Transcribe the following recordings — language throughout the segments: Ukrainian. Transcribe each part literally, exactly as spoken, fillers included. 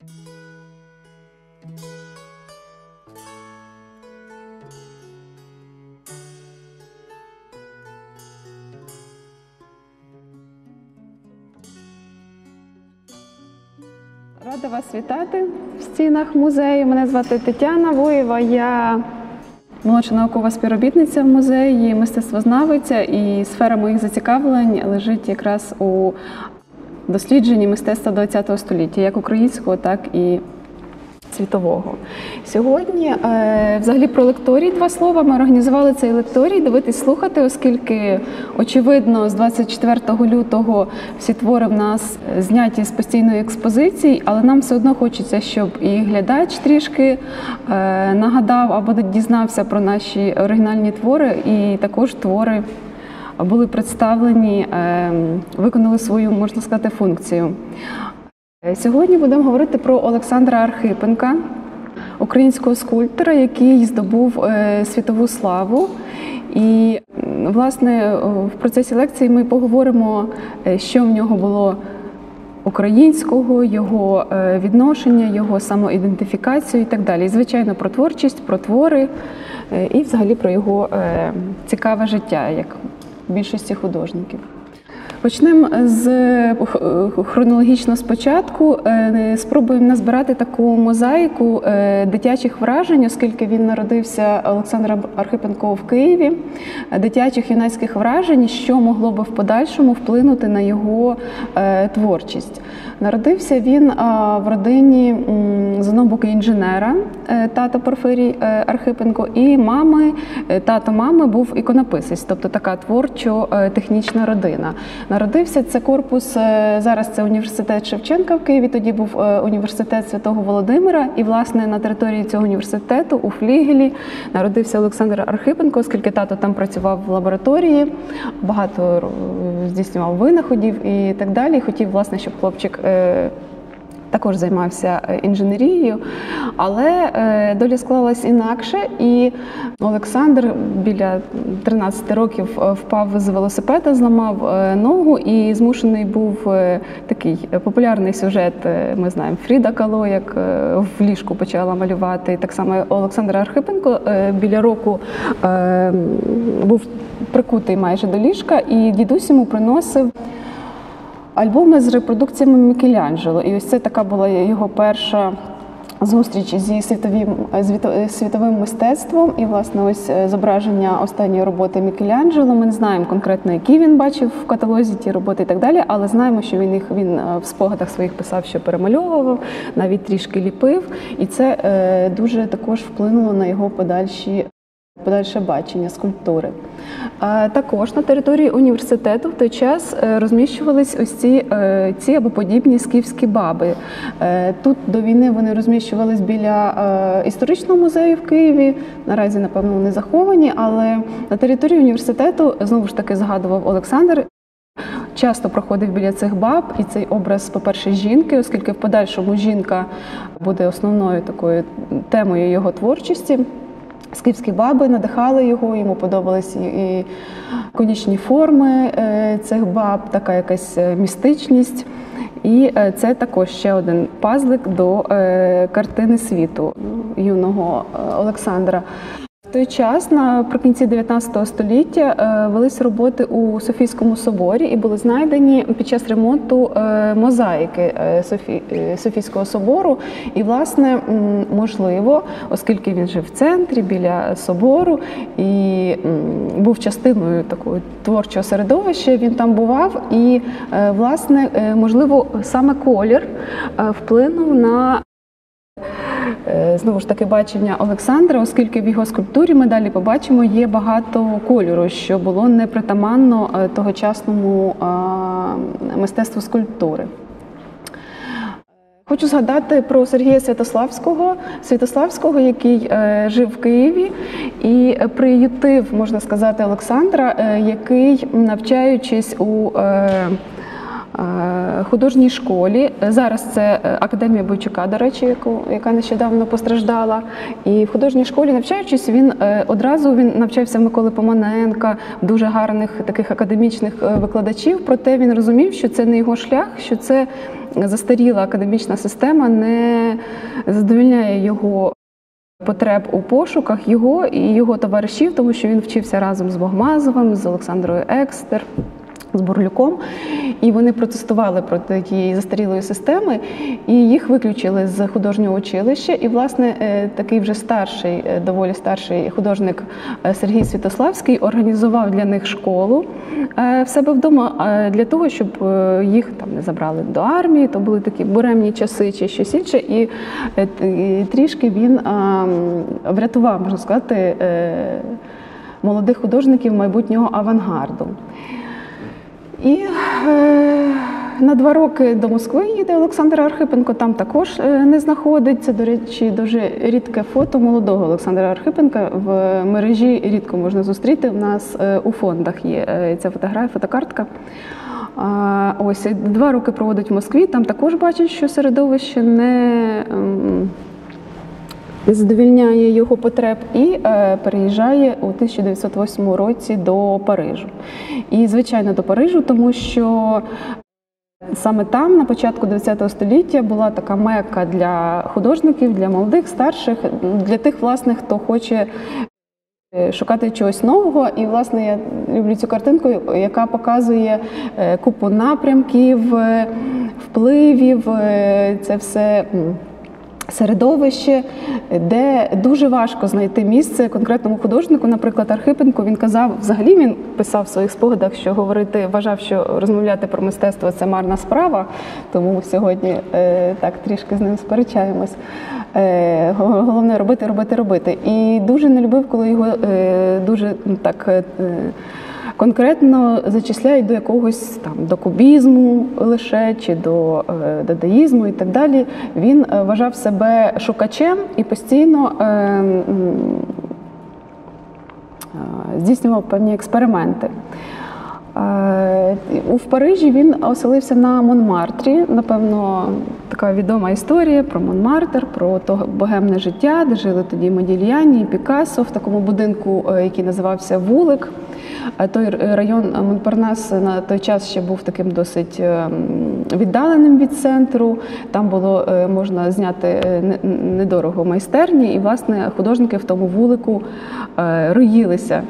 Рада вас вітати в стінах музею. Мене звати Тетяна Воєва, я молодша наукова співробітниця в музеї, мистецтвознавиця, і сфера моїх зацікавлень лежить якраз у дослідженні мистецтва ХХ століття, як українського, так і світового. Сьогодні, взагалі, про лекторій два слова. Ми організували цей лекторій «Дивитись, слухати», оскільки, очевидно, з двадцять четвертого лютого всі твори в нас зняті з постійної експозиції, але нам все одно хочеться, щоб і глядач трішки нагадав або дізнався про наші оригінальні твори, і також твори були представлені, виконали свою, можна сказати, функцію. Сьогодні будемо говорити про Олександра Архипенка, українського скульптора, який здобув світову славу. І, власне, в процесі лекції ми поговоримо, що в нього було українського, його відношення, його самоідентифікацію і так далі. І, звичайно, про творчість, про твори і, взагалі, про його цікаве життя, як більшості художників. Почнемо з хронологічно спочатку. Спробуємо назбирати таку мозаїку дитячих вражень, оскільки він народився, Олександр Архипенко, в Києві, дитячих юнацьких вражень, що могло би в подальшому вплинути на його творчість. Народився він в родині, з одного боку, інженера, тато Порфирій Архипенко, і мами, тато мами був іконописець, тобто така творчо-технічна родина. Народився, це корпус, зараз це університет Шевченка в Києві, тоді був університет Святого Володимира, і, власне, на території цього університету, у флігелі, народився Олександр Архипенко, оскільки тато там працював в лабораторії, багато здійснював винаходів і так далі, і хотів, власне, щоб хлопчик також займався інженерією, але доля склалась інакше, і Олександр біля тринадцяти років впав з велосипеда, зламав ногу і змушений був такий популярний сюжет, ми знаємо, Фріда Кало, як в ліжку почала малювати. Так само Олександр Архипенко біля року був прикутий майже до ліжка, і дідусь йому приносив альбоми з репродукціями Мікеланджело. І ось це така була його перша зустріч зі світовим, світовим мистецтвом. І, власне, ось зображення останньої роботи Мікеланджело. Ми не знаємо конкретно, які він бачив в каталозі ті роботи і так далі, але знаємо, що він їх він в спогадах своїх писав, що перемальовував, навіть трішки ліпив. І це е, дуже також вплинуло на його подальші подальше бачення скульптури. А також на території університету в той час розміщувались ось ці, ці або подібні скіфські баби. Тут до війни вони розміщувались біля історичного музею в Києві, наразі, напевно, вони заховані, але на території університету, знову ж таки, згадував Олександр, часто проходив біля цих баб, і цей образ, по-перше, жінки, оскільки в подальшому жінка буде основною такою темою його творчості. Скіфські баби надихали його, йому подобались і конічні форми цих баб, така якась містичність. І це також ще один пазлик до картини світу юного Олександра. В той час, наприкінці дев'ятнадцятого століття, велись роботи у Софійському соборі і були знайдені під час ремонту мозаїки Софійського собору. І, власне, можливо, оскільки він жив в центрі, біля собору, і був частиною такого творчого середовища, він там бував, і, власне, можливо, саме колір вплинув на знову ж таки бачення Олександра, оскільки в його скульптурі, ми далі побачимо, є багато кольору, що було непритаманно тогочасному мистецтву скульптури. Хочу згадати про Сергія Святославського, Святославського, який е, жив в Києві і приютив, можна сказати, Олександра, е, який, навчаючись у е, художній школі. Зараз це Академія Бойчука, до речі, яку, яка нещодавно постраждала. І в художній школі, навчаючись, він одразу він навчався в Миколи Поманенка, дуже гарних таких академічних викладачів, проте він розумів, що це не його шлях, що це застаріла академічна система, не задовольняє його потреб у пошуках його і його товаришів, тому що він вчився разом з Богмазовим, з Олександрою Екстер, з Бурлюком, і вони протестували проти тієї застарілої системи, і їх виключили з художнього училища. І, власне, такий вже старший, доволі старший художник Сергій Святославський організував для них школу в себе вдома для того, щоб їх там не забрали до армії, то були такі буремні часи чи щось інше, і трішки він врятував, можна сказати, молодих художників майбутнього авангарду. І е, на два роки до Москви їде Олександр Архипенко, там також не знаходиться. До речі, дуже рідке фото молодого Олександра Архипенка в мережі рідко можна зустріти. У нас у фондах є ця фотографія, фотокартка. А, ось, два роки проводить в Москві, там також бачать, що середовище не задовільняє його потреб, і е, переїжджає у тисяча дев'ятсот восьмому році до Парижу. І, звичайно, до Парижу, тому що саме там, на початку ХХ століття, була така мекка для художників, для молодих, старших, для тих, власне, хто хоче шукати чогось нового. І, власне, я люблю цю картинку, яка показує купу напрямків, впливів, це все середовище, де дуже важко знайти місце конкретному художнику. Наприклад, Архипенко, він казав, взагалі він писав в своїх спогадах, що говорити, вважав, що розмовляти про мистецтво – це марна справа, тому сьогодні е, так трішки з ним сперечаємось. Е, головне – робити, робити, робити. І дуже не любив, коли його е, дуже так е, конкретно зачисляють до якогось там до кубізму лише, чи до е, дадаїзму і так далі. Він е, вважав себе шукачем і постійно е, е, здійснював певні експерименти. Е, у Парижі він оселився на Монмартрі. Напевно, така відома історія про Монмартр, про то богемне життя, де жили тоді Модільяні і Пікассо, в такому будинку, який називався Вулик. Той район Монпарнас на той час ще був таким досить віддаленим від центру. Там було можна зняти недорого майстерні, і, власне, художники в тому вулику роїлися.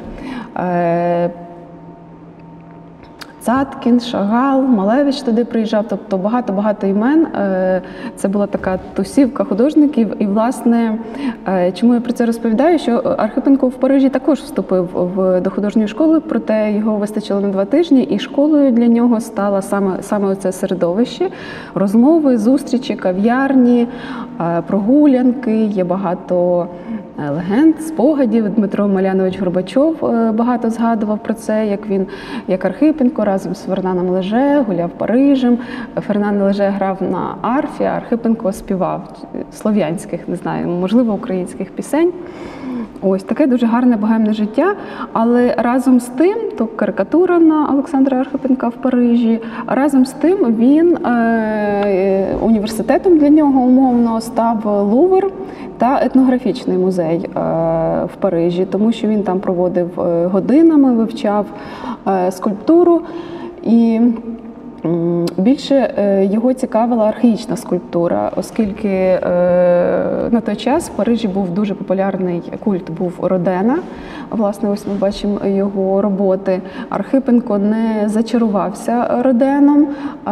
Цаткін, Шагал, Малевич туди приїжджав, тобто багато-багато імен. Це була така тусівка художників. І, власне, чому я про це розповідаю, що Архипенко в Парижі також вступив в, до художньої школи, проте його вистачило на два тижні, і школою для нього стало саме, саме це середовище. Розмови, зустрічі, кав'ярні, прогулянки, є багато легенд, спогадів. Дмитро Малянович Горбачов багато згадував про це, як він, як Архипенко, разом з Фернаном Леже гуляв Парижем. Фернан Леже грав на арфі, а Архипенко співав слов'янських, не знаю, можливо, українських пісень. Ось таке дуже гарне богемне життя, але разом з тим, то карикатура на Олександра Архипенка в Парижі, разом з тим він е, університетом для нього умовно став Лувр та етнографічний музей е, в Парижі, тому що він там проводив годинами, вивчав е, скульптуру, і більше його цікавила архаїчна скульптура, оскільки на той час в Парижі був дуже популярний культ, був Родена. Власне, ось ми бачимо його роботи. Архипенко не зачарувався Роденом,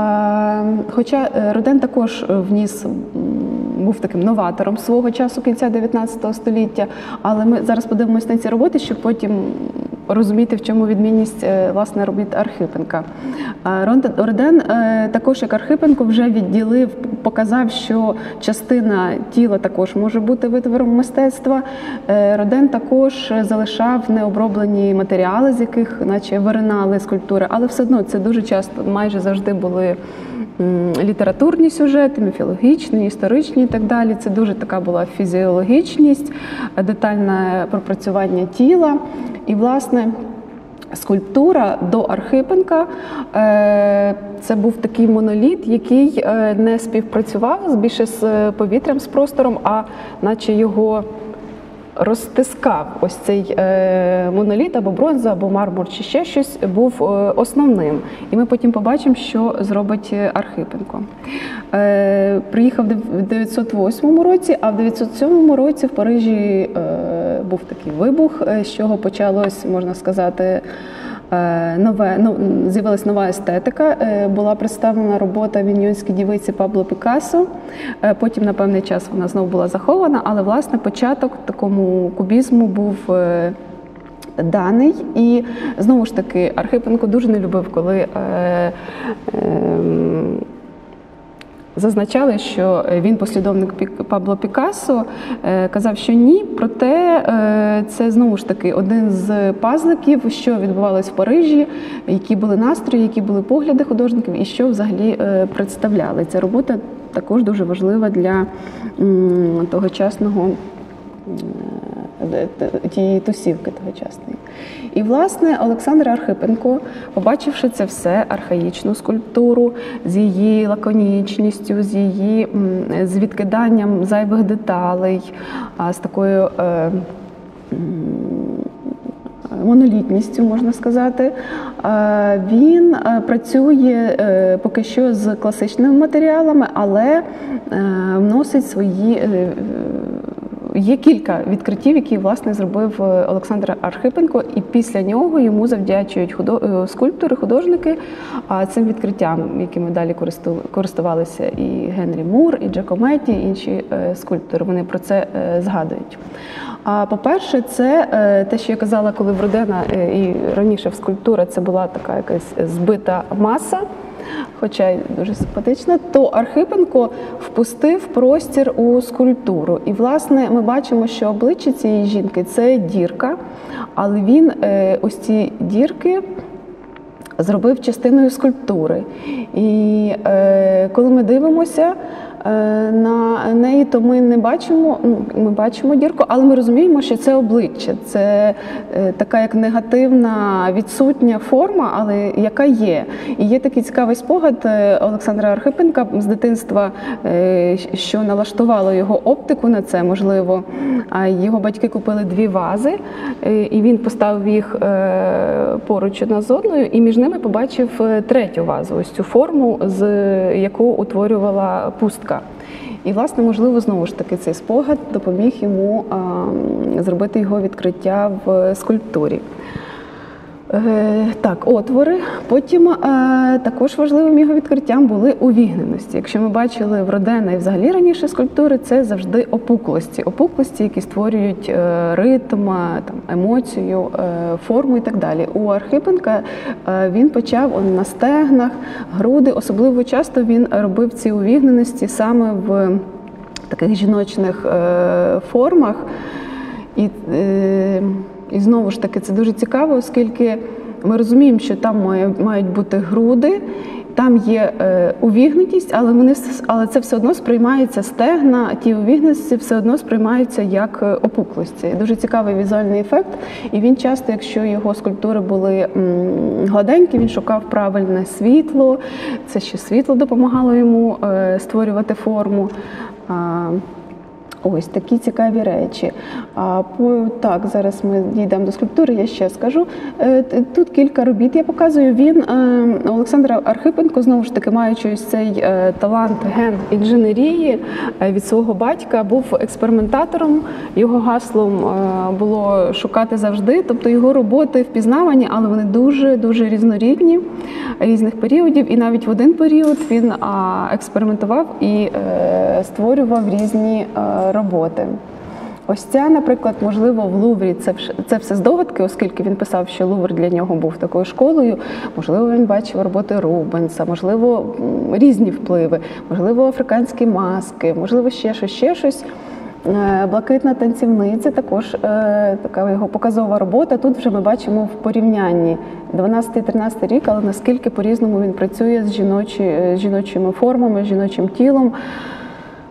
хоча Роден також вніс, був таким новатором свого часу, кінця дев'ятнадцятого століття, але ми зараз подивимося на ці роботи, щоб потім розуміти, в чому відмінність, власне, робіт Архипенка. Роден також, як Архипенко, вже відділив, показав, що частина тіла також може бути витвором мистецтва. Роден також залишав необроблені матеріали, з яких наче виринали скульптури, але все одно це дуже часто, майже завжди були літературні сюжети, міфологічні, історичні і так далі. Це дуже така була фізіологічність, детальне пропрацювання тіла. І, власне, скульптура до Архипенка. Це був такий моноліт, який не співпрацював більше з повітрям, з простором, а наче його розтискав. Ось цей моноліт, або бронза, або мармур, чи ще щось, був основним. І ми потім побачимо, що зробить Архипенко. Приїхав в дев'ятсот восьмому році, а в дев'ятсот сьомому році в Парижі був такий вибух, з чого почалось, можна сказати, нове, ну, з'явилась нова естетика. Була представлена робота «Авіньйонські дівиці» Пабло Пікассо. Потім на певний час вона знову була захована, але, власне, початок такому кубізму був даний. І, знову ж таки, Архипенко дуже не любив, коли е, е, зазначали, що він послідовник Пабло Пікассо, казав, що ні, проте це, знову ж таки, один з пазликів, що відбувалось в Парижі, які були настрої, які були погляди художників і що взагалі представляли. Ця робота також дуже важлива для тогочасного тієї тусівки тогочасної. І, власне, Олександр Архипенко, побачивши це все, архаїчну скульптуру, з її лаконічністю, з її з відкиданням зайвих деталей, з такою е, монолітністю, можна сказати, він працює поки що з класичними матеріалами, але вносить свої... Є кілька відкриттів, які, власне, зробив Олександр Архипенко, і після нього йому завдячують худо... скульптори, художники цим відкриттям, якими далі користувалися і Генрі Мур, і Джакометті, і інші скульптори. Вони про це згадують. По-перше, це те, що я казала, коли в Родена і раніше в скульптура це була така якась збита маса, хоча й дуже симпатична, то Архипенко впустив простір у скульптуру. І, власне, ми бачимо, що обличчя цієї жінки – це дірка, але він ось ці дірки зробив частиною скульптури. І коли ми дивимося на неї, то ми не бачимо, ну, ми бачимо дірку, але ми розуміємо, що це обличчя. Це така як негативна, відсутня форма, але яка є. І є такий цікавий спогад Олександра Архипенка з дитинства, що налаштувало його оптику на це, можливо. Його батьки купили дві вази, і він поставив їх поруч одна з одною, і між ними побачив третю вазу, ось цю форму, з яку утворювала пустка. І, власне, можливо, знову ж таки цей спогад допоміг йому а, зробити його відкриття в скульптурі. Е, так, отвори. Потім е, також важливим його відкриттям були увігненості. Якщо ми бачили в Родена і взагалі раніше скульптури, це завжди опуклості. Опуклості, які створюють е, ритм, там, емоцію, е, форму і так далі. У Архипенка е, він почав он, на стегнах, груди. Особливо часто він робив ці увігненості саме в таких жіночних е, формах. І, е, І знову ж таки, це дуже цікаво, оскільки ми розуміємо, що там мають бути груди, там є е, увігнутість, але, вони, але це все одно сприймається стегна, ті увігненості все одно сприймаються як опуклості. Дуже цікавий візуальний ефект, і він часто, якщо його скульптури були м, гладенькі, він шукав правильне світло, це ще світло допомагало йому е, створювати форму. А, Ось такі цікаві речі. А, по, так, зараз ми дійдемо до скульптури, я ще скажу. Е, тут кілька робіт я показую. Він, е, Олександр Архипенко, знову ж таки, маючи ось цей е, талант ген інженерії е, від свого батька, був експериментатором. Його гаслом е, було шукати завжди, тобто його роботи впізнавані, але вони дуже-дуже різнорідні, різних періодів. І навіть в один період він а, експериментував і е, створював різні е, роботи. Ось ця, наприклад, можливо, в Луврі, це, це все здогадки, оскільки він писав, що Лувр для нього був такою школою. Можливо, він бачив роботи Рубенса, можливо, різні впливи, можливо, африканські маски, можливо, ще щось, ще щось. Блакитна танцівниця, також е, така його показова робота. Тут вже ми бачимо в порівнянні дванадцятий-тринадцятий рік, але наскільки по-різному він працює з, жіночі, з жіночими формами, з жіночим тілом.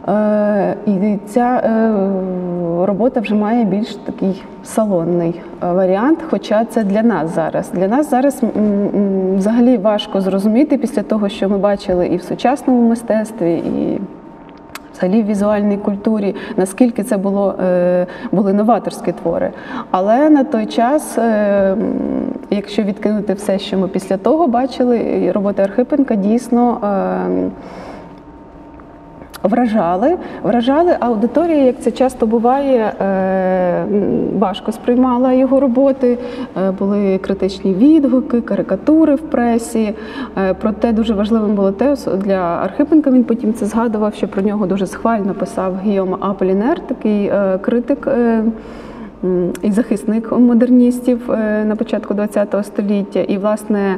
Е, І ця е, робота вже має більш такий салонний варіант, хоча це для нас зараз. Для нас зараз м, м, взагалі важко зрозуміти після того, що ми бачили і в сучасному мистецтві, і взагалі в візуальній культурі, наскільки це було, е, були новаторські твори. Але на той час, е, якщо відкинути все, що ми після того бачили, роботи Архипенка дійсно е, Вражали, вражали, а аудиторія, як це часто буває, важко сприймала його роботи, були критичні відгуки, карикатури в пресі. Проте дуже важливим було те, для Архипенка, він потім це згадував, що про нього дуже схвально писав Гійом Аполінер, такий критик і захисник модерністів на початку ХХ століття. І, власне,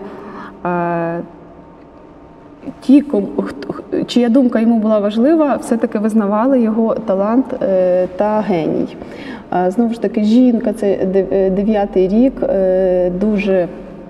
ті, чия думка йому була важлива, все-таки визнавали його талант та геній. Знову ж таки, жінка, це дев'ятий рік, дуже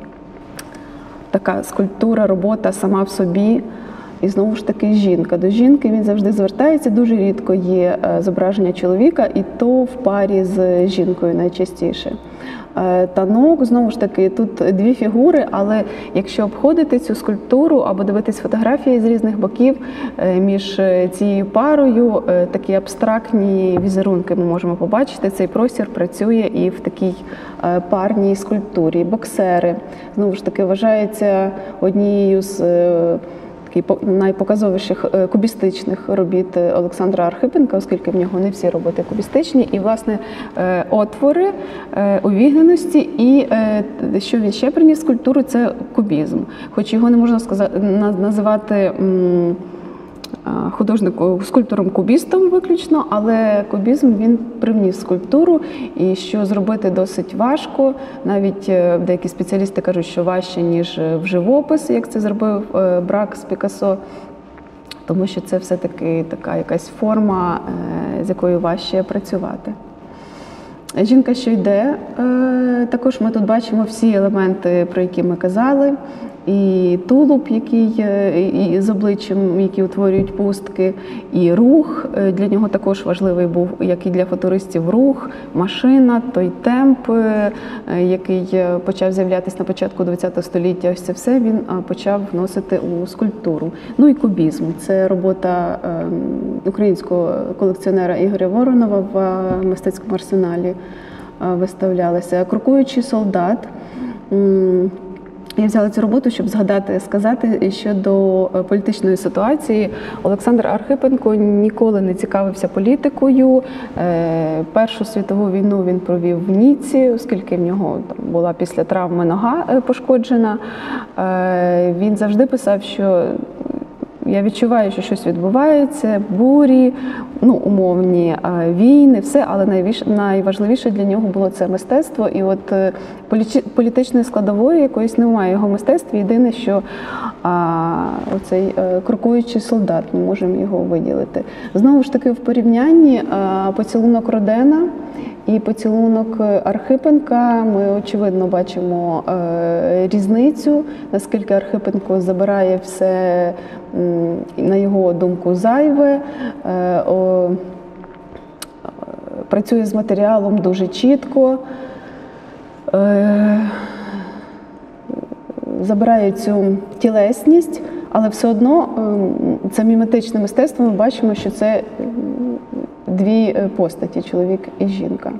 така скульптура, робота сама в собі. І знову ж таки жінка. До жінки він завжди звертається, дуже рідко є зображення чоловіка, і то в парі з жінкою найчастіше. Танок, знову ж таки, тут дві фігури, але якщо обходити цю скульптуру або дивитись фотографії з різних боків, між цією парою такі абстрактні візерунки ми можемо побачити. Цей простір працює і в такій парній скульптурі. Боксери, знову ж таки, вважається однією з найпоказовіших кубістичних робіт Олександра Архипенка, оскільки в нього не всі роботи кубістичні. І, власне, отвори, увігнаності і, що він ще приніс в скульптуру, це кубізм. Хоч його не можна сказати, називати художнику, скульптором-кубістом виключно, але кубізм він привніс в скульптуру, і що зробити досить важко. Навіть деякі спеціалісти кажуть, що важче, ніж в живопис, як це зробив Брак з Пікассо, тому що це все-таки така якась форма, з якою важче працювати. Жінка, що йде, також ми тут бачимо всі елементи, про які ми казали. І тулуб, який і з обличчям, які утворюють пустки, і рух, для нього також важливий був, як і для футуристів, рух, машина, той темп, який почав з'являтися на початку ХХ століття. Ось це все він почав вносити у скульптуру. Ну і кубізм. Це робота українського колекціонера Ігоря Воронова в мистецькому арсеналі виставлялася. Крокуючий солдат. Я взяла цю роботу, щоб згадати, сказати щодо політичної ситуації. Олександр Архипенко ніколи не цікавився політикою. Першу світову війну він провів в Ніцці, оскільки в нього там була після травми нога пошкоджена. Він завжди писав, що я відчуваю, що щось відбувається, бурі, ну, умовні війни, все, але найважливіше для нього було це мистецтво. І от політичної складової якоїсь немає в його мистецтві. Єдине, що а, оцей крокуючий солдат, ми можемо його виділити. Знову ж таки, в порівнянні а, поцілунок Родена і поцілунок Архипенка ми, очевидно, бачимо е, різницю, наскільки Архипенко забирає все, м, на його думку, зайве, е, о, працює з матеріалом дуже чітко, е, забирає цю тілесність, але все одно е, це міметичне мистецтво, ми бачимо, що це дві постаті, чоловік і жінка.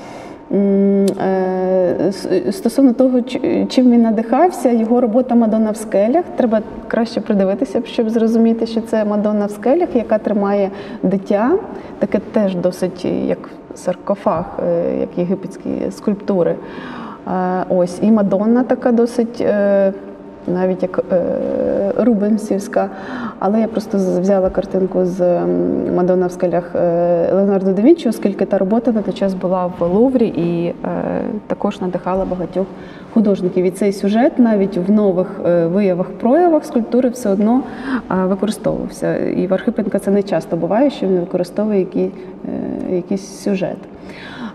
Стосовно того, чим він надихався, його робота «Мадонна в скелях». Треба краще придивитися, щоб зрозуміти, що це Мадонна в скелях, яка тримає дитя. Таке теж досить як саркофаг, як єгипетські скульптури. Ось, і Мадонна така досить, навіть як рубенсівська. Але я просто взяла картинку з «Мадонна в скелях» Леонардо да Вінчі, оскільки та робота на той час була в Луврі і е, також надихала багатьох художників. І цей сюжет навіть в нових виявах, проявах скульптури все одно е, використовувався. І в Архипенка це не часто буває, що він використовує який, е, якийсь сюжет.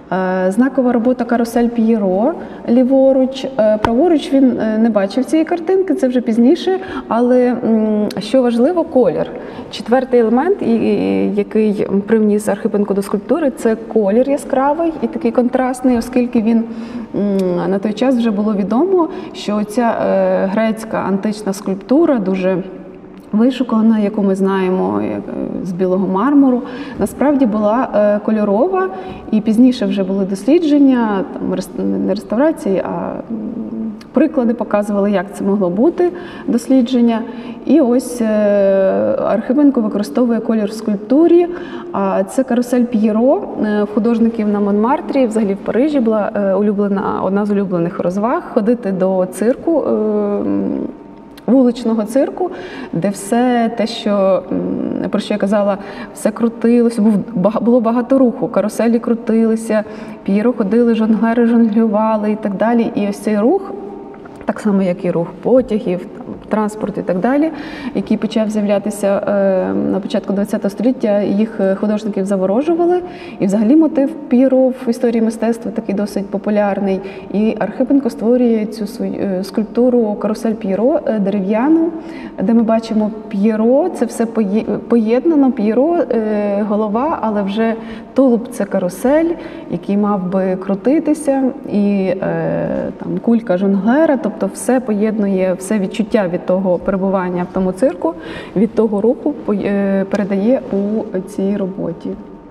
Знакова робота «Карусель П'єро» ліворуч. Праворуч він не бачив цієї картинки, це вже пізніше, але що важливо – колір. Четвертий елемент, який привніс Архипенко до скульптури, це колір яскравий і такий контрастний, оскільки він на той час вже було відомо, що ця грецька антична скульптура дуже вишукана, яку ми знаємо з білого мармуру, насправді була кольорова, і пізніше вже були дослідження, там, не реставрації, а приклади показували, як це могло бути, дослідження. І ось Архипенко використовує колір в скульптурі. Це «Карусель П'єро» в художників на Монмартрі, взагалі в Парижі була улюблена, одна з улюблених розваг – ходити до цирку, вуличного цирку, де все те, що, про що я казала, все крутилося, було багато руху, каруселі крутилися, П'єро ходили, жонглери жонглювали і так далі. І ось цей рух, так само, як і рух потягів, там, транспорт і так далі, який почав з'являтися е, на початку ХХ століття, їх художників заворожували. І взагалі мотив П'єро в історії мистецтва такий досить популярний. І Архипенко створює цю свою скульптуру «Карусель П'єро» дерев'яну, де ми бачимо П'єро, це все поєднано, П'єро, е, голова, але вже тулуб – це карусель, який мав би крутитися, і е, там кулька жонглера, тобто все поєднує, все відчуття від того перебування в тому цирку, від того руху передає у цій роботі.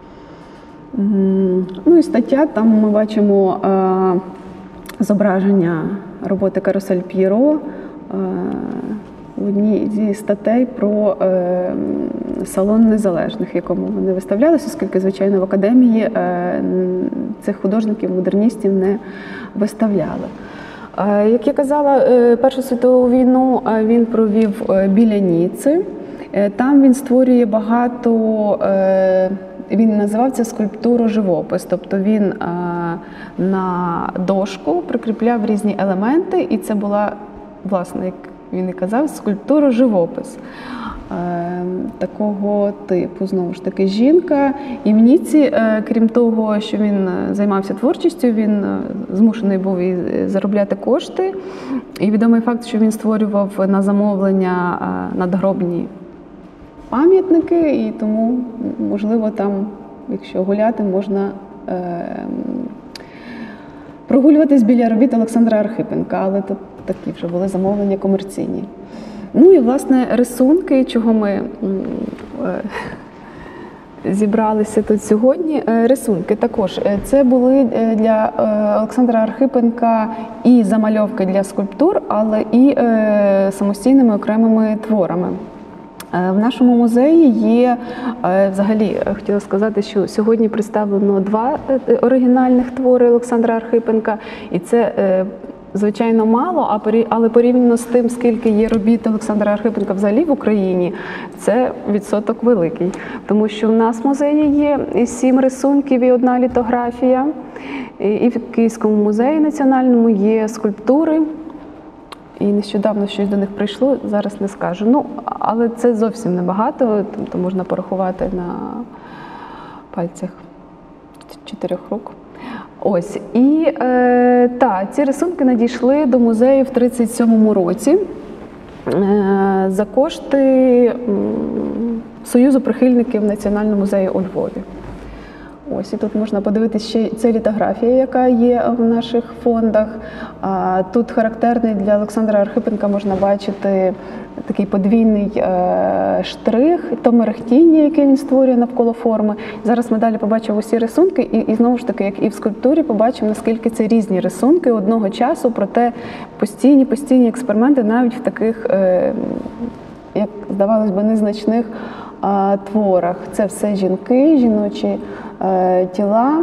Ну і стаття, там ми бачимо е, зображення роботи «Карусель П'єро», е, в одній зі статей про е, салон незалежних, в якому вони виставлялися, оскільки, звичайно, в академії е, цих художників, модерністів не виставляли. Е, як я казала, е, Першу світову війну він провів біля Ніцци. Е, там він створює багато, е, він називав це скульптуру-живопис, тобто він е, на дошку прикріпляв різні елементи, і це була, власне, як він і казав, скульптура-живопис е, такого типу. Знову ж таки, жінка. І в Ніцці, е, крім того, що він займався творчістю, він змушений був і заробляти кошти. І відомий факт, що він створював на замовлення е, надгробні пам'ятники, і тому, можливо, там, якщо гуляти, можна е, прогулюватись біля робіт Олександра Архипенка, але тут такі вже були замовлення комерційні. Ну і, власне, рисунки, чого ми е, зібралися тут сьогодні. Рисунки також. Це були для Олександра Архипенка і замальовки для скульптур, але і е, самостійними окремими творами. В нашому музеї є, взагалі, хотіла сказати, що сьогодні представлено два оригінальних твори Олександра Архипенка, і це, звичайно, мало, але порівняно з тим, скільки є робіт Олександра Архипенка взагалі в Україні, це відсоток великий. Тому що в нас в музеї є сім рисунків і одна літографія, і в Київському музеї національному є скульптури. І нещодавно щось до них прийшло, зараз не скажу. Ну, але це зовсім небагато, тобто можна порахувати на пальцях чотирьох рук. Ось. І е, та, ці рисунки надійшли до музею в тридцять сьомому році е, за кошти е, Союзу прихильників Національного музею у Львові. Ось, і тут можна подивитися ще, це літографія, яка є в наших фондах. А, тут характерний для Олександра Архипенка можна бачити такий подвійний е, штрих, то мерехтіння, яке він створює навколо форми. Зараз ми далі побачимо усі рисунки, і, і знову ж таки, як і в скульптурі, побачимо, наскільки це різні рисунки одного часу, проте постійні, постійні експерименти навіть в таких, е, як здавалось би, незначних е, творах. Це все жінки, жіночі е, тіла,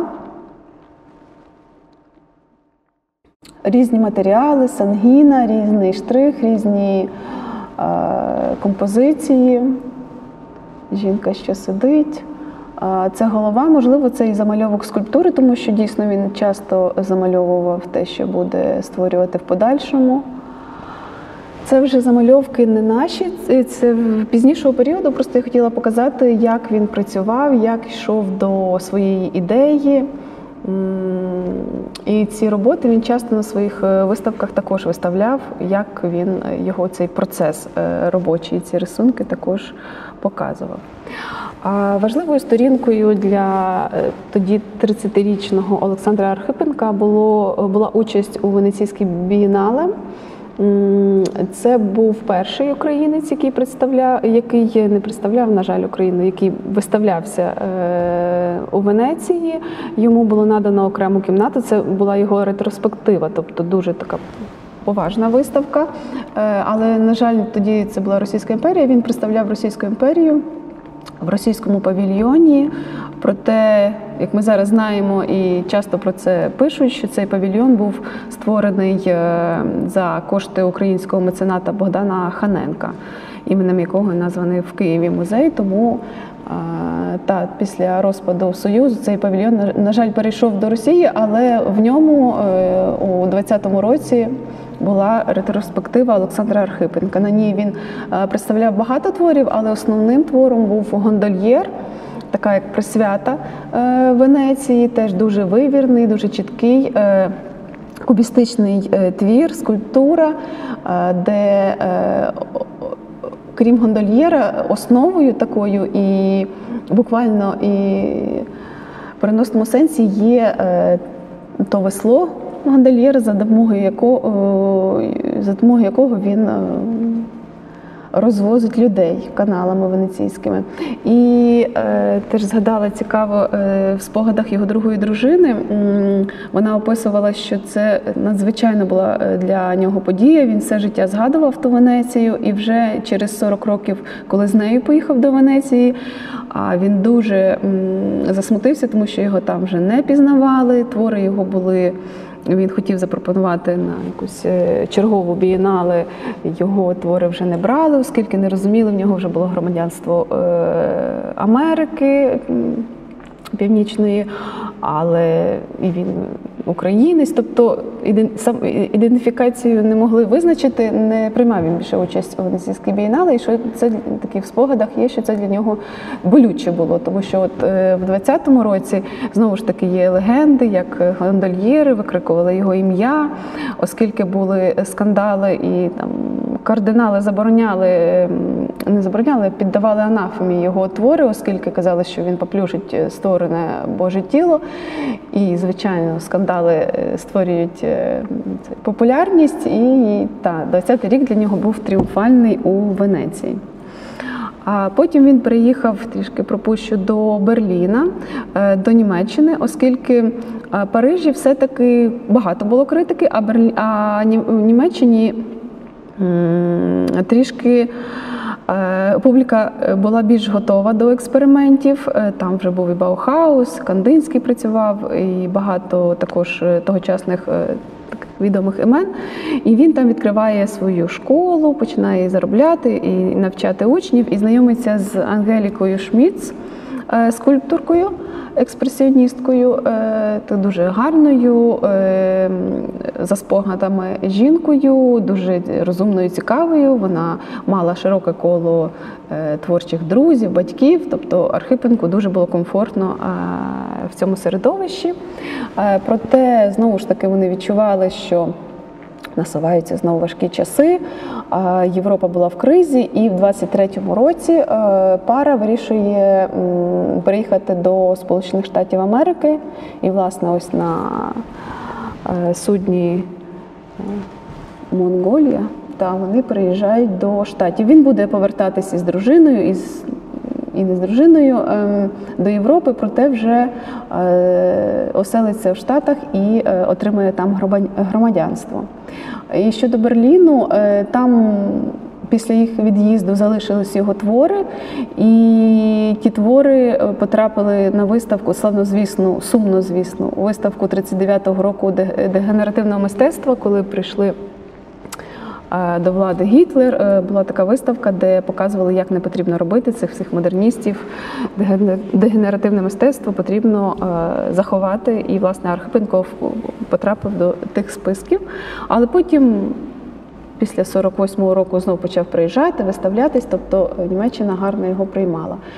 різні матеріали, сангіна, різний штрих, різні е, композиції. Жінка, що сидить. Е, це голова, можливо, це і замальовок скульптури, тому що дійсно він часто замальовував те, що буде створювати в подальшому. Це вже замальовки не наші, це пізнішого періоду, просто я хотіла показати, як він працював, як йшов до своєї ідеї. І ці роботи він часто на своїх виставках також виставляв, як він його цей процес робочий, ці рисунки також показував. А важливою сторінкою для тоді тридцятирічного Олександра Архипенка було, була участь у Венеційській бієнале. Це був перший українець, який представляв, який не представляв, на жаль, Україну, який виставлявся у Венеції. Йому було надано окрему кімнату, це була його ретроспектива, тобто дуже така поважна виставка. Але, на жаль, тоді це була Російська імперія, він представляв Російську імперію в російському павільйоні. Проте, як ми зараз знаємо і часто про це пишуть, що цей павільйон був створений за кошти українського мецената Богдана Ханенка, іменем якого названий в Києві музей. Тому та, після розпаду Союзу цей павільйон, на жаль, перейшов до Росії, але в ньому у двадцятому році була ретроспектива Олександра Архипенка. На ній він представляв багато творів, але основним твором був «Гондольєр», така як присвята Венеції, теж дуже вивірний, дуже чіткий, кубістичний твір, скульптура, де, крім гондольєра, основою такою і буквально і в переносному сенсі є то весло гондольєра, за допомогою якого, за допомогою якого він розвозить людей каналами венеційськими. І е, теж згадала цікаво е, в спогадах його другої дружини. М, вона описувала, що це надзвичайно була для нього подія. Він все життя згадував ту Венецію, і вже через сорок років, коли з нею поїхав до Венеції, а він дуже м, засмутився, тому що його там вже не пізнавали, твори його були. Він хотів запропонувати на якусь чергову бієнале, його твори вже не брали, оскільки не розуміли, в нього вже було громадянство Америки Північної, але і він українець, тобто ідентифікацію не могли визначити, не приймав він більше участь у Венеційській бієнале, і що це такі в спогадах є, що це для нього болюче було, тому що от в двадцятому році знову ж таки є легенди, як гондольєри викрикували його ім'я, оскільки були скандали і там кардинали забороняли, не забороняли, а піддавали анафемі його твори, оскільки казали, що він поплюжить створене Боже тіло. І, звичайно, скандали створюють популярність. І та, двадцятий рік для нього був тріумфальний у Венеції. А потім він приїхав, трішки пропущу, до Берліна, до Німеччини, оскільки в Парижі все-таки багато було критики, а, Берлі... а в Німеччині трішки публіка була більш готова до експериментів. Там вже був і Баухаус, Кандинський працював, і багато також тогочасних таких відомих імен. І він там відкриває свою школу, починає заробляти і навчати учнів, і знайомиться з Ангелікою Шмідц, скульпторкою, експресіоністкою, дуже гарною, за спогадами жінкою, дуже розумною, цікавою. Вона мала широке коло творчих друзів, батьків, тобто Архипенку дуже було комфортно в цьому середовищі. Проте, знову ж таки, вони відчували, що насуваються знову важкі часи, Європа була в кризі, і в двадцять третьому році пара вирішує переїхати до Сполучених Штатів Америки. І, власне, ось на судні Монголія, та вони приїжджають до Штатів. Він буде повертатися із дружиною, із і не з дружиною до Європи, проте вже оселиться в Штатах і отримує там громадянство. І щодо Берліну, там після їх від'їзду залишились його твори, і ті твори потрапили на виставку, славнозвісну, сумнозвісну, виставку тридцять дев'ятого року дегенеративного мистецтва, коли прийшли до влади Гітлер. Була така виставка, де показували, як не потрібно робити цих всіх модерністів. Дегенеративне мистецтво потрібно заховати, і, власне, Архипенко потрапив до тих списків. Але потім, після сорок восьмого року, знову почав приїжджати, виставлятись, тобто Німеччина гарно його приймала.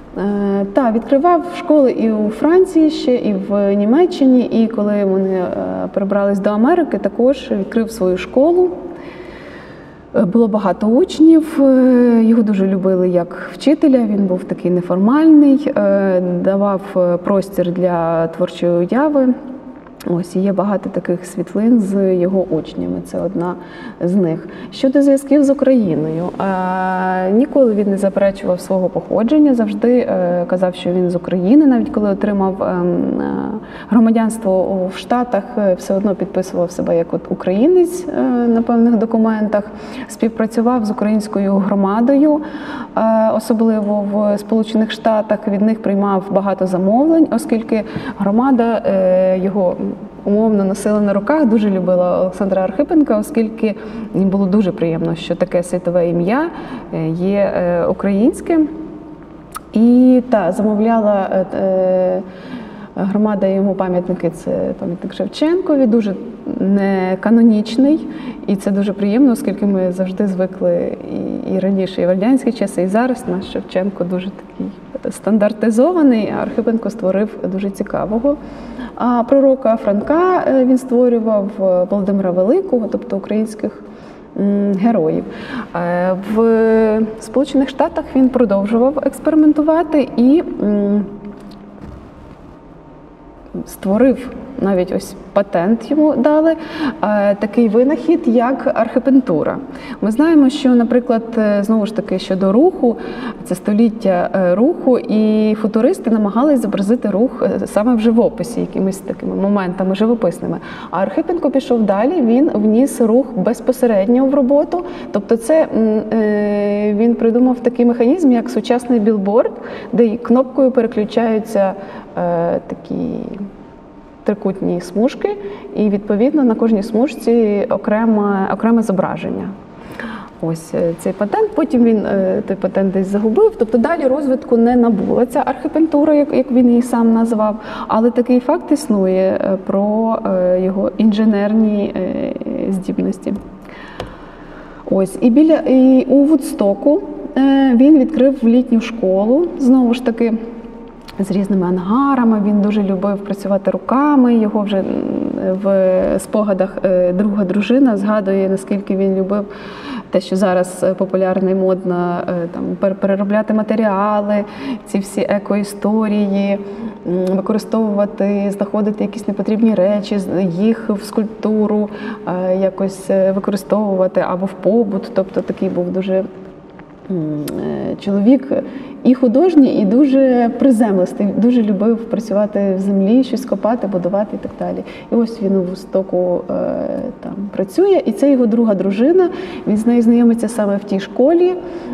Е, та, відкривав школи і у Франції ще, і в Німеччині, і коли вони е, перебрались до Америки, також відкрив свою школу. Е, було багато учнів, е, його дуже любили як вчителя, він був такий неформальний, е, давав простір для творчої уяви. Ось, і є багато таких світлин з його учнями, це одна з них. Щодо зв'язків з Україною, ніколи він не заперечував свого походження, завжди казав, що він з України, навіть коли отримав громадянство в Штатах, все одно підписував себе як от українець на певних документах, співпрацював з українською громадою, особливо в Сполучених Штатах, від них приймав багато замовлень, оскільки громада його умовно носила на руках, дуже любила Олександра Архипенка, оскільки їм було дуже приємно, що таке світове ім'я є українське. І та, замовляла е, громада йому пам'ятники, це пам'ятник Шевченкові, дуже неканонічний, і це дуже приємно, оскільки ми завжди звикли і, і раніше, і в радянські часи, і зараз наш Шевченко дуже такий стандартизований, а Архипенко створив дуже цікавого. А пророка Франка він створював, Володимира Великого, тобто українських героїв. В Сполучених Штатах він продовжував експериментувати і створив, навіть ось патент йому дали, такий винахід, як архипентура. Ми знаємо, що, наприклад, знову ж таки, щодо руху, це століття руху, і футуристи намагались зобразити рух саме в живописі, якимись такими моментами живописними. А Архипенко пішов далі, він вніс рух безпосередньо в роботу, тобто це він придумав такий механізм, як сучасний білборд, де кнопкою переключаються такі трикутні смужки, і відповідно на кожній смужці окреме, окреме зображення. Ось цей патент, потім він той патент десь загубив, тобто далі розвитку не набула ця архипентура, як, як він її сам назвав, але такий факт існує про його інженерні здібності. Ось, і, біля, і у Вудстоку він відкрив літню школу, знову ж таки, з різними ангарами, він дуже любив працювати руками, його вже в спогадах друга дружина згадує, наскільки він любив те, що зараз популярно і модно, там, переробляти матеріали, ці всі екоісторії, використовувати, знаходити якісь непотрібні речі, їх в скульптуру якось використовувати або в побут, тобто такий був дуже чоловік і художній, і дуже приземлистий, дуже любив працювати в землі, щось копати, будувати і так далі. І ось він у Вудстоку е, там працює, і це його друга дружина, він з нею знайомиться саме в тій школі.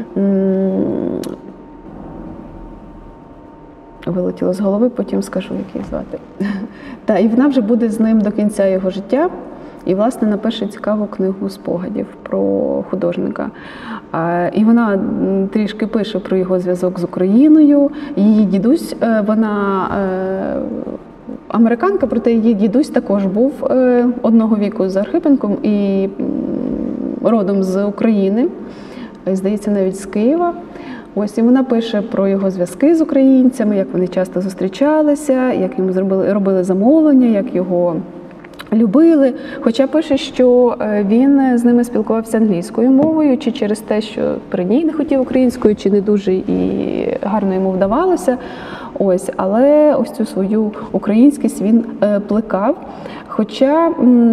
Вилетіло з голови, потім скажу, як її звати. Та, і вона вже буде з ним до кінця його життя. І, власне, напише цікаву книгу спогадів про художника. І вона трішки пише про його зв'язок з Україною. Її дідусь, вона американка, проте її дідусь також був одного віку з Архипенком і родом з України, здається, навіть з Києва. Ось, і вона пише про його зв'язки з українцями, як вони часто зустрічалися, як йому зробили, робили замовлення, як його любили, хоча пише, що він з ними спілкувався англійською мовою, чи через те, що при ній не хотів українською, чи не дуже і гарно йому вдавалося. Ось, але ось цю свою українськість він плекав. Хоча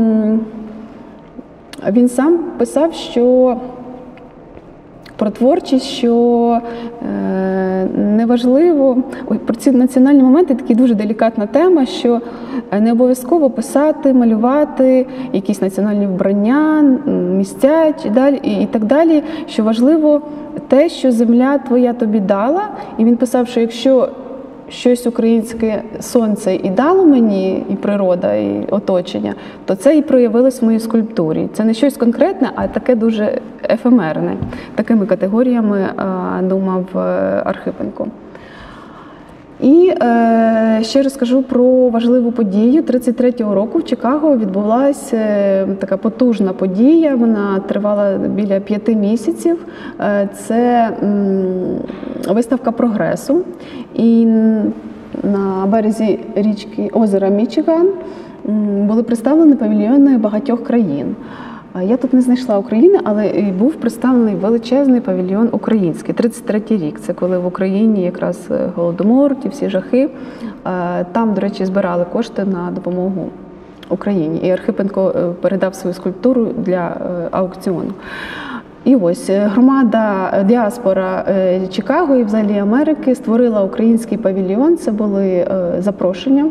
він сам писав, що про творчість, що е, неважливо, ой, про ці національні моменти такі дуже делікатна тема, що не обов'язково писати, малювати якісь національні вбрання, місця і, далі, і, і так далі, що важливо те, що земля твоя тобі дала. І він писав, що якщо щось українське сонце і дало мені, і природа, і оточення, то це і проявилось в моїй скульптурі. Це не щось конкретне, а таке дуже ефемерне. Такими категоріями а, думав Архипенко. І е, Ще розкажу про важливу подію. тридцять третього року в Чикаго відбулася така потужна подія. Вона тривала біля п'яти місяців. Це виставка прогресу. І на березі річки озера Мічиган були представлені павільйони багатьох країн. Я тут не знайшла України, але був представлений величезний павільйон український, тридцять третій рік. Це коли в Україні якраз Голодомор, ті всі жахи. Там, до речі, збирали кошти на допомогу Україні. І Архипенко передав свою скульптуру для аукціону. І ось громада, діаспора Чикаго і взагалі Америки створила український павільйон. Це були запрошення.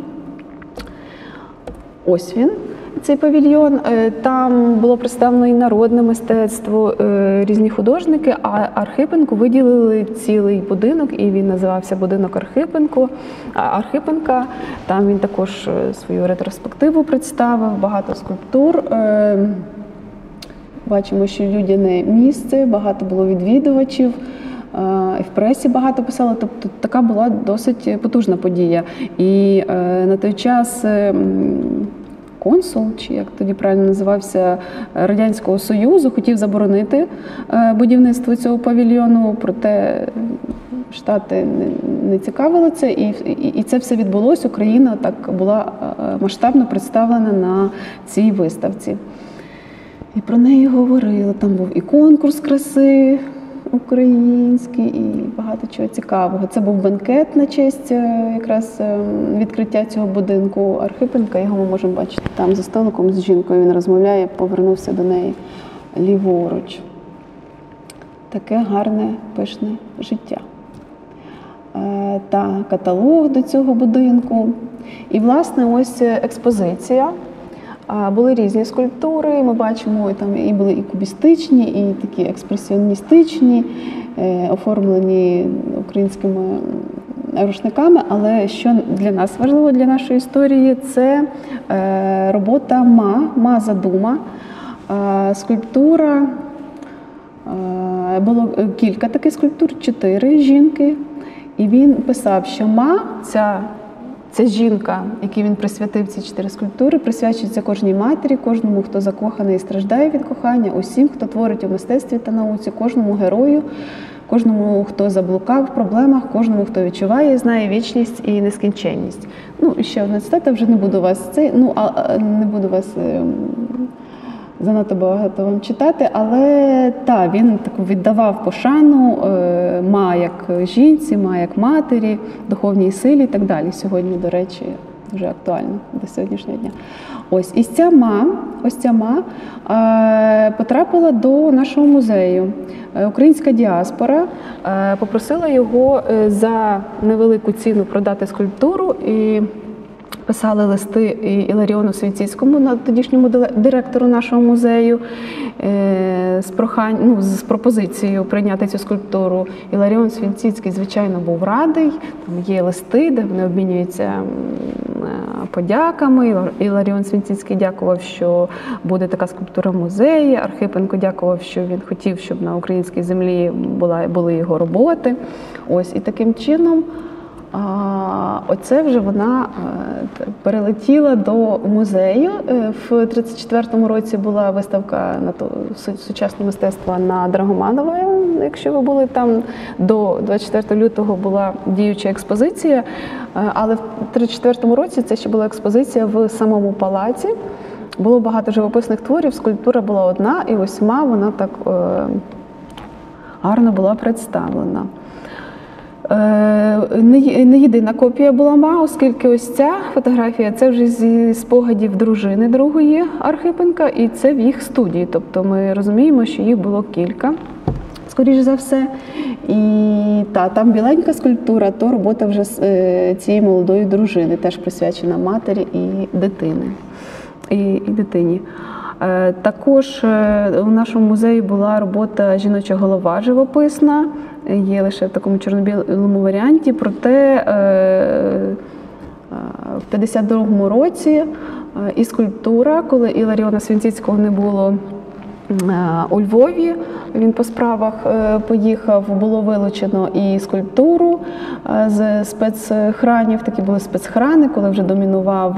Ось він. Цей павільйон, там було представлено і народне мистецтво, різні художники, а Архипенку виділили цілий будинок, і він називався «Будинок Архипенко». Архипенка. Там він також свою ретроспективу представив, багато скульптур. Бачимо, що людяне місце, багато було відвідувачів, і в пресі багато писали, тобто така була досить потужна подія. І на той час консул, чи як тоді правильно називався, Радянського Союзу, хотів заборонити будівництво цього павільйону, проте Штати не цікавили це, і, і, і це все відбулося. Україна так була масштабно представлена на цій виставці. І про неї говорили, там був і конкурс краси український, і багато чого цікавого. Це був бенкет на честь якраз відкриття цього будинку Архипенка. Його ми можемо бачити там за столиком з жінкою. Він розмовляє, повернувся до неї ліворуч. Таке гарне, пишне життя. Та каталог до цього будинку. І, власне, ось експозиція. Були різні скульптури, ми бачимо, і там і були і кубістичні, і такі експресіоністичні, оформлені українськими рушниками. Але що для нас важливо, для нашої історії, це робота Ма, Ма Задума, скульптура. Було кілька таких скульптур, чотири жінки. І він писав, що Ма, ця Ця жінка, якій він присвятив ці чотири скульптури, присвячується кожній матері, кожному, хто закоханий і страждає від кохання, усім, хто творить у мистецтві та науці, кожному герою, кожному, хто заблукав в проблемах, кожному, хто відчуває і знає вічність і нескінченність. Ну, і ще одна цитата, вже не буду вас це, ну, а не буду вас занадто багато вам читати, але так, він таку віддавав пошану е, Ма як жінці, Ма як матері, духовній силі і так далі. Сьогодні, до речі, дуже актуально до сьогоднішнього дня. Ось, і ця Ма, ось ця Ма е, потрапила до нашого музею. Українська діаспора е, попросила його за невелику ціну продати скульптуру, і писали листи Іларіону Свінціцькому, тодішньому директору нашого музею, з прохань, ну, з пропозицією прийняти цю скульптуру. Іларіон Свінціцький, звичайно, був радий. Там є листи, де вони обмінюються подяками. Іларіон Свінціцький дякував, що буде така скульптура в музеї. Архипенко дякував, що він хотів, щоб на українській землі була, були його роботи. Ось, і таким чином А оце вже вона перелетіла до музею. В тридцять четвертому році була виставка на то, сучасне мистецтво на Драгоманова. Якщо ви були там, до двадцять четвертого лютого була діюча експозиція, але в тридцять четвертому році це ще була експозиція в самому палаці. Було багато живописних творів, скульптура була одна, і ось Ма, вона так е, гарно була представлена. Не єдина копія була Ма, оскільки ось ця фотографія – це вже зі спогадів дружини другої Архипенка, і це в їх студії. Тобто ми розуміємо, що їх було кілька, скоріш за все. І та, там біленька скульптура, то робота вже з цієї молодої дружини, теж присвячена матері і дитини. І, і дитині. Також у нашому музеї була робота «Жіноча голова» живописна, є лише в такому чорно-білому варіанті, проте в п'ятдесят другому році і скульптура, коли Іларіона Свінціцького не було У Львові він по справах поїхав, було вилучено і скульптуру з спецхранів, такі були спецхрани, коли вже домінував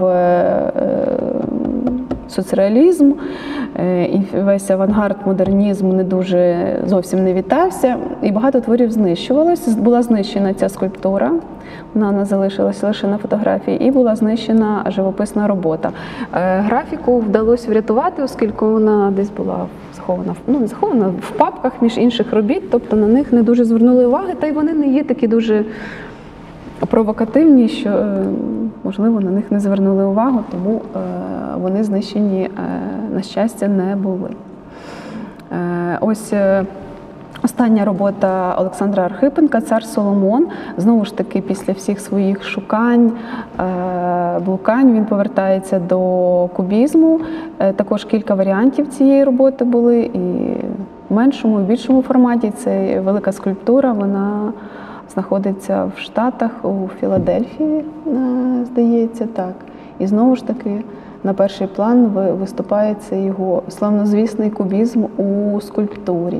соцреалізм, і весь авангард модернізму не дуже зовсім не вітався, і багато творів знищувалося. Була знищена ця скульптура, вона залишилася лише на фотографії, і була знищена живописна робота. Графіку вдалося врятувати, оскільки вона десь була захована, ну, не захована в папках між інших робіт, тобто на них не дуже звернули уваги, та й вони не є такі дуже провокативні, що, можливо, на них не звернули увагу, тому вони знищені, на щастя, не були. Ось остання робота Олександра Архипенка «Цар Соломон». Знову ж таки, після всіх своїх шукань, блукань він повертається до кубізму. Також кілька варіантів цієї роботи були, і в меншому, і в більшому форматі. Це велика скульптура, вона знаходиться в Штатах, у Філадельфії, здається, так. І знову ж таки на перший план виступає цей його славнозвісний кубізм у скульптурі.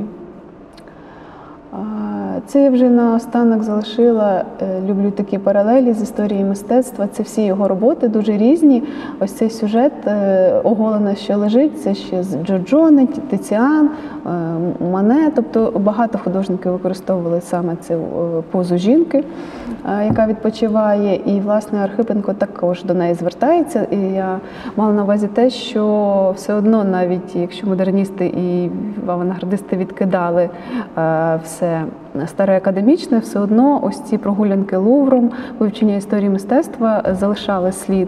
Це я вже наостанок залишила, люблю такі паралелі з історією мистецтва. Це всі його роботи, дуже різні. Ось цей сюжет «Оголена, що лежить», це ще з Джорджоне, Тиціан, Мане. Тобто багато художників використовували саме цю позу жінки, яка відпочиває. І, власне, Архипенко також до неї звертається. І я мала на увазі те, що все одно, навіть якщо модерністи і авангардисти відкидали все старе академічне, все одно ось ці прогулянки Лувром, вивчення історії мистецтва залишали слід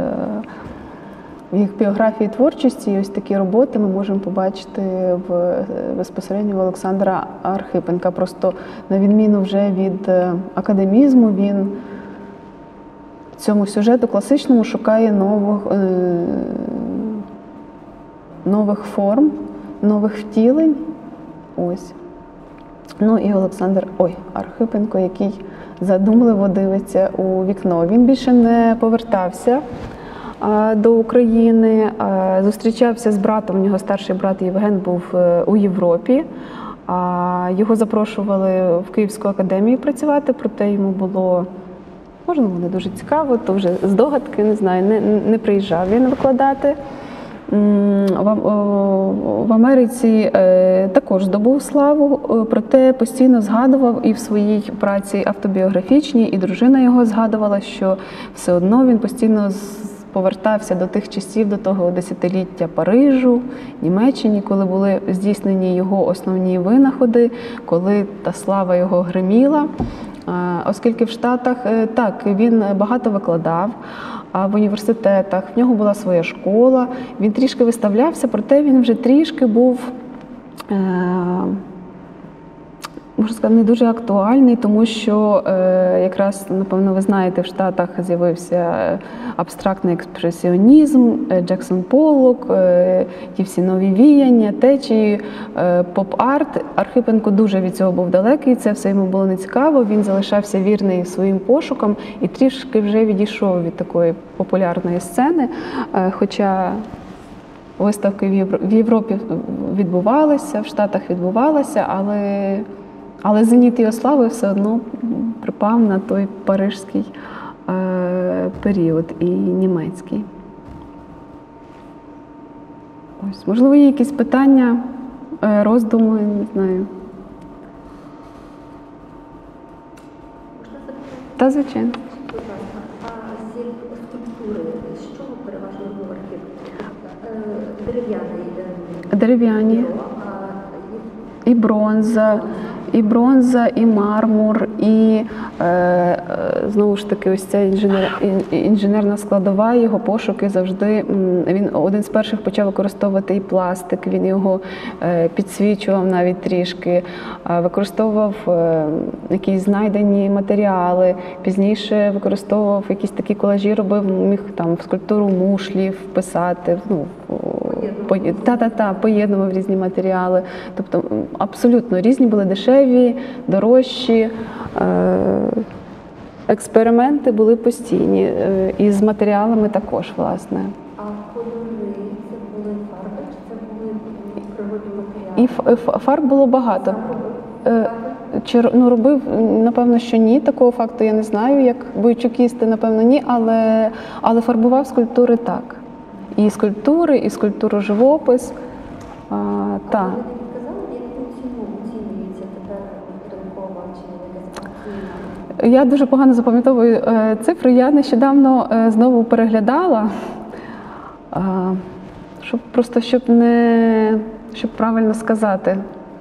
в їх біографії творчості. І ось такі роботи ми можемо побачити в, безпосередньо в Олександра Архипенка. Просто на відміну вже від академізму, він цьому сюжету класичному шукає нових, нових форм, нових втілень. Ось. Ну і Олександр, ой, Архипенко, який задумливо дивиться у вікно. Він більше не повертався а, до України, а, зустрічався з братом, у нього старший брат Євген був у Європі. А, його запрошували в Київську академію працювати, проте йому було, можливо, не дуже цікаво, то вже здогадки, не знаю, не, не приїжджав він викладати. В Америці також здобув славу, проте постійно згадував і в своїй праці автобіографічній, і дружина його згадувала, що все одно він постійно повертався до тих часів, до того десятиліття Парижу, Німеччині, коли були здійснені його основні винаходи, коли та слава його гриміла. Оскільки в Штатах, так, він багато викладав, а в університетах, в нього була своя школа, він трішки виставлявся, проте він вже трішки був, е, можна сказати, не дуже актуальний, тому що е, якраз, напевно, ви знаєте, в Штатах з'явився абстрактний експресіонізм, Джексон Поллок, е, ті всі нові віяння, течії, е, поп-арт. Архипенко дуже від цього був далекий, це все йому було нецікаво, він залишався вірний своїм пошукам і трішки вже відійшов від такої популярної сцени, е, хоча виставки в Європі відбувалися, в Штатах відбувалися, але Але зеніт його слави все одно припав на той парижський е, період і німецький. Ось, можливо, є якісь питання, е, роздуми, не знаю. Та, звичайно. А ці скульптури, з чого переважно був Архипенко? Дерев'яні? Дерев'яні. І бронза. І бронза, і мармур, і е, знову ж таки ось ця інженер, інженерна складова, його пошуки завжди, він один з перших почав використовувати і пластик, він його е, підсвічував навіть трішки, е, використовував е, якісь знайдені матеріали, пізніше використовував якісь такі колажі, робив, міг там в скульптуру мушлів писати, ну, та-та-та, поєднував різні матеріали, тобто абсолютно різні були, дешеві, дорожчі. Експерименти були постійні, і з матеріалами також, власне. А кольори – це були фарби, чи це були природні і ф- ф- фарб було багато. Е, Чи ро- ну, робив, напевно, що ні. Такого факту я не знаю. Як бойчукісти, напевно, ні, але, але фарбував скульптури так. І скульптури, і скульптуру живопис. А, та. Ви не підказали, в яку ціну оцінюється тепер будинкова чи якась Я дуже погано запам'ятовую е, цифри. Я нещодавно е, знову переглядала, е, щоб просто щоб не щоб правильно сказати.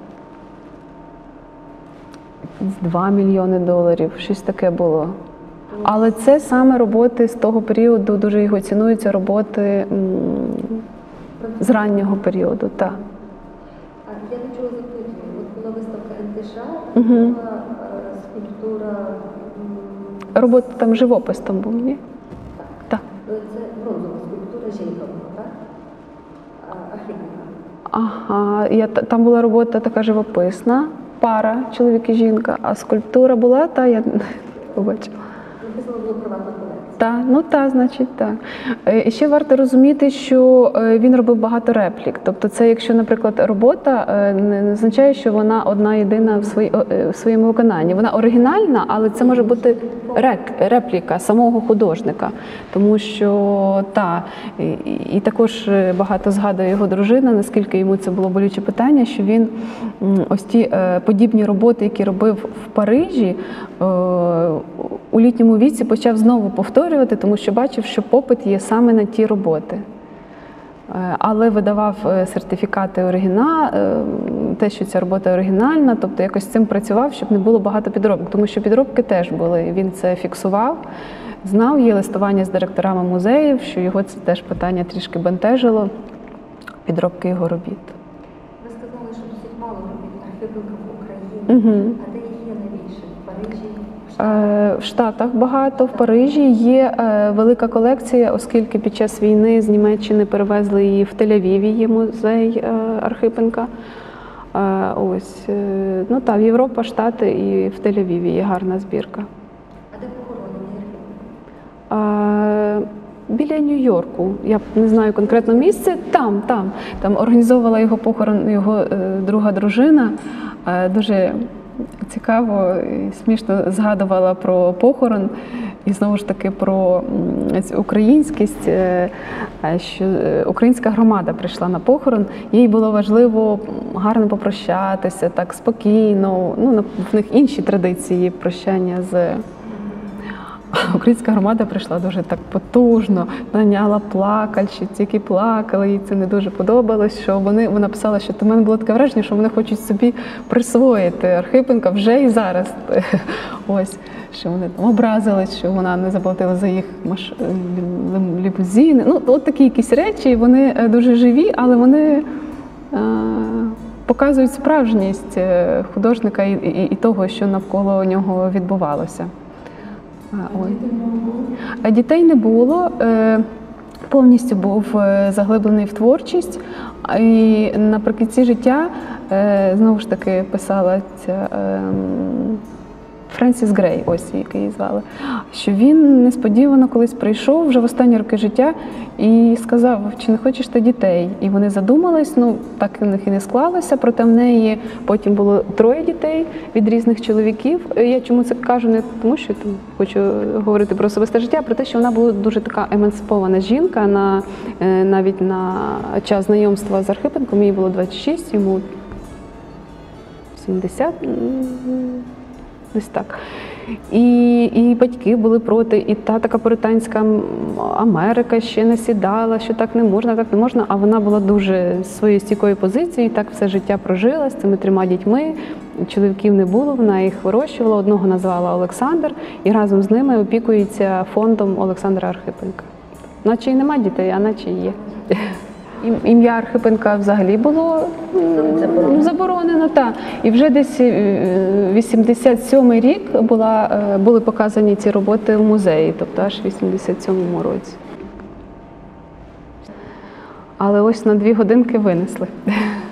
два мільйони доларів, щось таке було. Але це саме роботи з того періоду, дуже його цінуються роботи м, з раннього періоду. Так. А я до чого запитую? От була виставка ен те ша, Мгм. була е, скульптура. м, Робота там живопис там був, ні? Так. Це бронзова скульптура жінка була, так? А, Архипенка. Ага, я, та- там була робота така живописна, пара, чоловік і жінка, а скульптура була, та я побачила. Написано було приватна колекція. Так, ну так, значить так. Е, І ще варто розуміти, що е, він робив багато реплік. Тобто, це якщо, наприклад, робота е, не не означає, що вона одна єдина в, свої, е, в своєму виконанні. Вона оригінальна, але це може бути рек, репліка самого художника. Тому що та і, і- і також е, багато згадує його дружина, наскільки йому це було болюче питання, що він м, ось ті е, подібні роботи, які робив в Парижі, е, у літньому віці почав знову повторювати, тому що бачив, що попит є саме на ті роботи. Е, Але видавав е, сертифікати оригінал, е, те, що ця робота оригінальна, тобто якось з цим працював, щоб не було багато підробок, тому що підробки теж були, він це фіксував, знав, є листування з директорами музеїв, що його це теж питання трішки бентежило, підробки його робіт. Ви сказали, що досить мало робіт Архипенка в Україні. Угу. А де їх є найбільше? В Парижі? В Е, В Штатах багато, в Парижі є е, велика колекція, оскільки під час війни з Німеччини перевезли її в Тель-Авіві, є музей е, Архипенка. Е, Ось, е, ну так, в Європа, Штати і в Тель-Авіві є гарна збірка. А де похоронений Архипенко? Е, Біля Нью-Йорку, я не знаю конкретно місце, там, там. Там організовувала його похорон його е, друга дружина. Е, Дуже цікаво і смішно згадувала про похорон і знову ж таки про м, цю українськість, е, е, що е, українська громада прийшла на похорон. Їй було важливо гарно попрощатися, так спокійно. Ну, на- в них інші традиції прощання з. А українська громада прийшла дуже так потужно, наняла плакальщиць, які плакали, їй це не дуже подобалось, що вони, вона писала, що у мене було таке враження, що вони хочуть собі присвоїти Архипенка вже і зараз. Ось, що вони там образились, що вона не заплатила за їх маш... лім- лімузини. Ну, от такі якісь речі, вони е, дуже живі, але вони е, показують справжність е, художника і, і, і того, що навколо нього відбувалося. А, ой. А дітей не було. е, Повністю був е, заглиблений в творчість. А І наприкінці життя, е, знову ж таки, писала ця ем, Френсіс Грей, ось як її звали, що він несподівано колись прийшов вже в останні роки життя і сказав, чи не хочеш ти дітей? І вони задумались, ну так у них і не склалося, проте в неї потім було троє дітей від різних чоловіків. Я чому це кажу? Не тому, що там хочу говорити про особисте життя, а про те, що вона була дуже така емансипована жінка, на, е, навіть на час знайомства з Архипенком, їй було двадцять шість, йому сімдесят, м, десь так. І, і батьки були проти, і та така пуританська м, Америка ще не сідала, що так не можна, так не можна. А вона була дуже з своєю стійкою позицією, і так все життя прожила з цими трьома дітьми. Чоловіків не було, вона їх вирощувала, одного назвала Олександр, і разом з ними опікується фондом Олександра Архипенка. Наче й нема дітей, а наче й є. Ім- Ім'я Архипенка взагалі було м, Заборонено. заборонено, так. І вже десь е, вісімдесят сьомий рік була, е, були показані ці роботи в музеї, тобто аж в вісімдесят сьомому році. Але ось на дві годинки винесли.